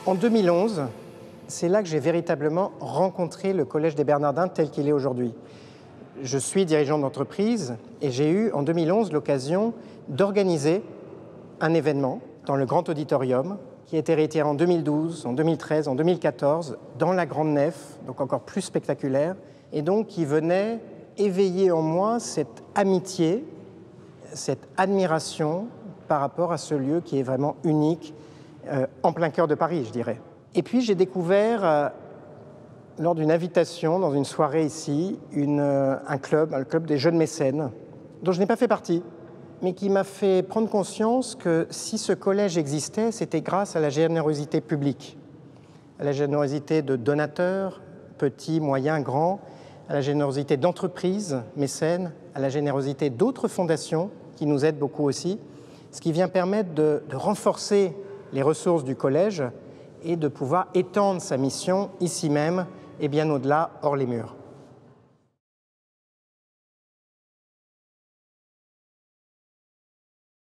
En 2011, c'est là que j'ai véritablement rencontré le Collège des Bernardins tel qu'il est aujourd'hui. Je suis dirigeant d'entreprise et j'ai eu en 2011 l'occasion d'organiser un événement dans le Grand Auditorium qui a été réitéré en 2012, en 2013, en 2014, dans la Grande Nef, donc encore plus spectaculaire, et donc qui venait éveiller en moi cette amitié, cette admiration par rapport à ce lieu qui est vraiment unique, en plein cœur de Paris, je dirais. Et puis j'ai découvert, lors d'une invitation dans une soirée ici, un club, le club des jeunes mécènes, dont je n'ai pas fait partie, mais qui m'a fait prendre conscience que si ce collège existait, c'était grâce à la générosité publique, à la générosité de donateurs, petits, moyens, grands, à la générosité d'entreprises mécènes, à la générosité d'autres fondations qui nous aident beaucoup aussi, ce qui vient permettre de renforcer les ressources du collège et de pouvoir étendre sa mission ici même et bien au-delà, hors les murs.